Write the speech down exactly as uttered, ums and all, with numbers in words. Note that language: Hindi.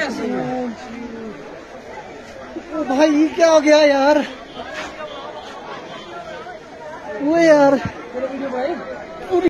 कैसे है? ओ भाई ये क्या हो गया यार? वो यार भाई